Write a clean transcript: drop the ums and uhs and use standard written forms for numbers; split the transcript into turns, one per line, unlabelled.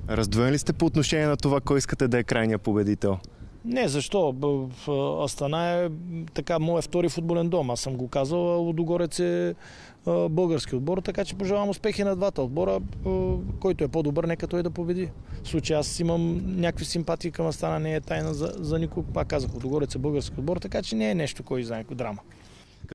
Раздвоени ли сте по отношение на това, кой искате да е крайния победител?
Не, защо? В Астана е така моят втори футболен дом. Аз съм го казал, а Лудогорец е български отбор, така че пожелавам успехи на двата отбора. Който е по-добър, нека той да победи. В случай аз имам някакви симпатии към Астана, не е тайна за никой. Пак казах, Лудогорец е български отбор, така че не е нещо, кой знае, драма.